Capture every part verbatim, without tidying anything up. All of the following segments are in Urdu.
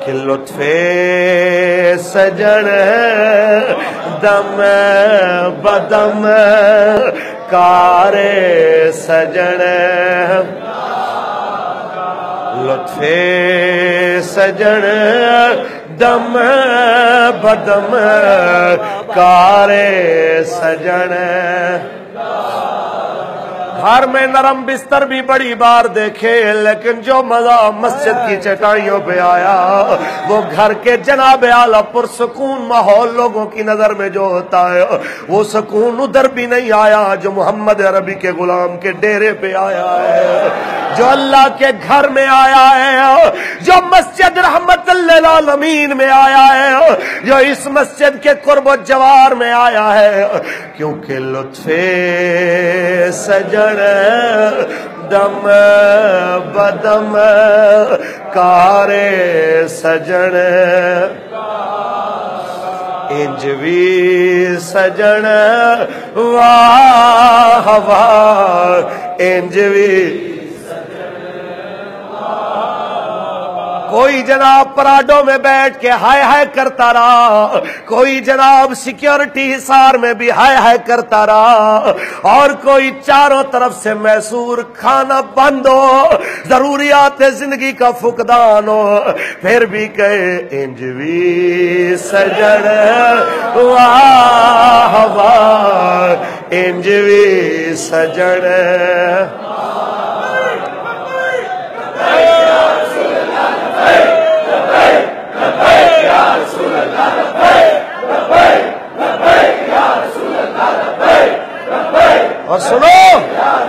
کہ لطف سجن دم بدم کار سجن لطف سجن دم بدم کار سجن گھر میں نرم بستر بھی بڑی بار دیکھے لیکن جو مزہ مسجد کی چٹائیوں پہ آیا وہ گھر کے جناب اعلیٰ پرسکون ماحول لوگوں کی نظر میں جو ہوتا ہے وہ سکون ادھر بھی نہیں آیا جو محمد عربی کے غلام کے ڈیرے پہ آیا ہے، جو اللہ کے گھر میں آیا ہے، جو مسجد رحمت للعالمین میں آیا ہے، جو اس مسجد کے قرب و جوار میں آیا ہے، کیونکہ لطف سجن دم بدم کار سجن انجوی سجن واہ واہ انجوی کوئی جناب پراڈوں میں بیٹھ کے ہائے ہائے کرتا رہا، کوئی جناب سیکیورٹی حصار میں بھی ہائے ہائے کرتا رہا، اور کوئی چاروں طرف سے میسور کھانا بند ہو، ضروریات زندگی کا فقدان ہو، پھر بھی کہے انجوی سجن واہ واہ انجوی سجن اور سنو،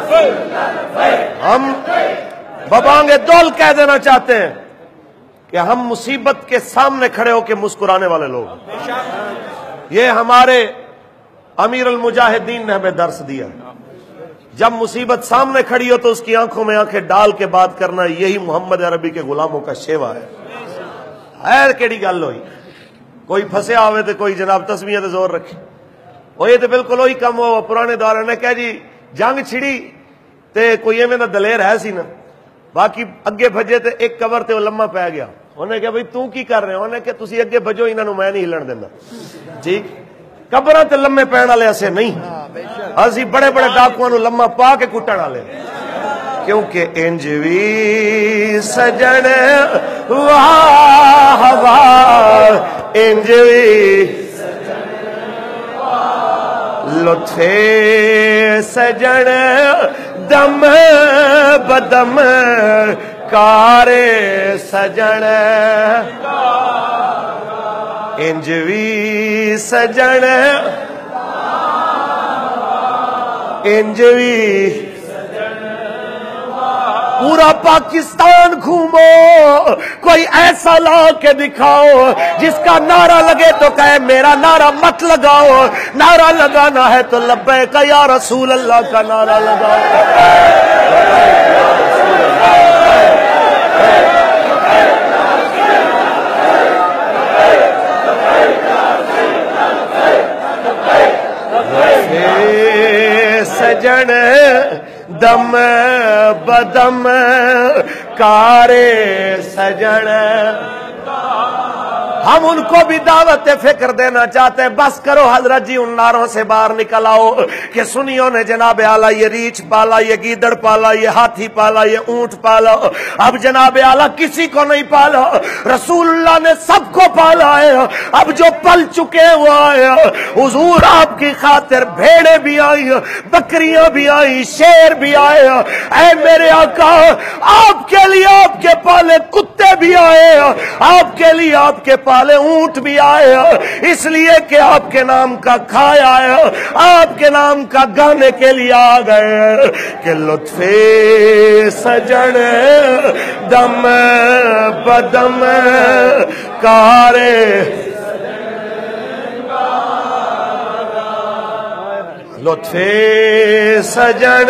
ہم ببانگ دول کہہ دینا چاہتے ہیں کہ ہم مصیبت کے سامنے کھڑے ہو کے مسکرانے والے لوگ، یہ ہمارے امیر المجاہدین نے ہمیں درس دیا۔ جب مصیبت سامنے کھڑی ہو تو اس کی آنکھوں میں آنکھیں ڈال کے بات کرنا، یہی محمد عربی کے غلاموں کا شیوا ہے۔ خیر کیڑی گل ہوئی، کوئی پھنسیا ہوئے تو کوئی جناب تسبیحاں تے زور رکھے، وہ یہ تو بالکل وہی کم ہو پرانے دور نے کہا جی جنگ چھڑی تے کوئی ایویں دا دلیر ہے سی نا، باقی اگے بھجے تے ایک کور تے وہ لمحہ پی گیا، انہیں کہا بھئی تو کی کر رہے ہیں؟ انہیں کہا تسی اگے بھجو انہاں نوں میں نہیں ہلن دینا۔ ٹھیک، قبراں تے لمحے پین والے ایسے نہیں، اسی بڑے بڑے ڈاکواں نوں لمحہ پا کے کٹن والے، کیونکہ انجوی سجن واہ واہ انجوی لطف سجن دم بدم کار سجن انجوی سجن انجوی پورا پاکستان گھومو، کوئی ایسا لا کے دکھاؤ جس کا نعرہ لگے تو کہے میرا نعرہ مت لگاؤ، نعرہ لگانا ہے تو لبیک یا رسول اللہ کا نعرہ لگاؤ۔ سجن دم بدم کار سجن، ہم ان کو بھی دعوت فکر دینا چاہتے ہیں، بس کرو حضرت جی ان ناروں سے باہر نکل آؤ کہ سنیوں نے جناب اعلیٰ یہ ریچھ پالا، یہ گیدڑ پالا، یہ ہاتھی پالا، یہ اونٹ پالا، اب جناب اعلیٰ کسی کو نہیں پالا، رسول اللہ نے سب کو پالا ہے، اب جو پل چکے وہ آئے، حضور آپ کی خاطر بھیڑیں بھی آئی، بکریاں بھی آئی، شیر بھی آئے، اے میرے آقا آپ کے لیے آپ کے پالے کتے بھی آئے، آپ کے لیے آپ کے پالے اونٹ بھی آئے، اس لیے کہ آپ کے نام کا کھایا ہے، آپ کے نام کا گانے کے لیے آ گئے کہ لطف سجن دم بدم کار لطف سجن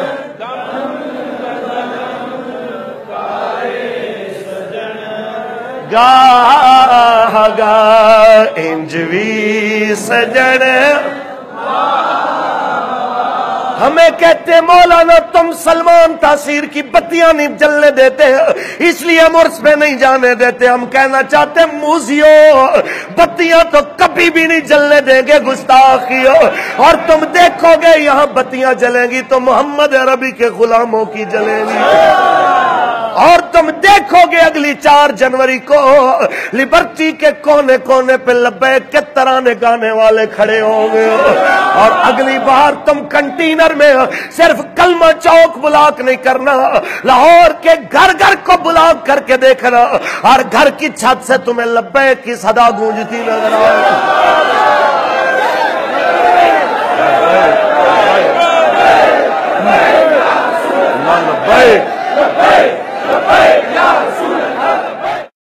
گاہ گاہ انجوی سجن ہمیں کہتے مولانا تم سلمان تاثیر کی بتیاں نہیں جلنے دیتے اس لیے ہم عرس پہ نہیں جانے دیتے. ہم کہنا چاہتے موزیو بتیاں تو کبھی بھی نہیں جلنے دیں گے گستاخیو. اور تم دیکھو گے یہاں بتیاں جلیں گی تو محمد عربی کے غلاموں کی جلیں گی. اور تم دیکھو گے اگلی چار جنوری کو لبرٹی کے کونے کونے پہ لبیک کے ترانے گانے والے کھڑے ہوں گے. اور اگلی بار تم کنٹینر میں صرف کلمہ چوک بلاک نہیں کرنا, لاہور کے گھر گھر کو بلاک کر کے دیکھنا, اور گھر کی چھت سے تمہیں لبیک کی صدا گونجتی نظر آئے. لبیک لبیک لبیک یا رسول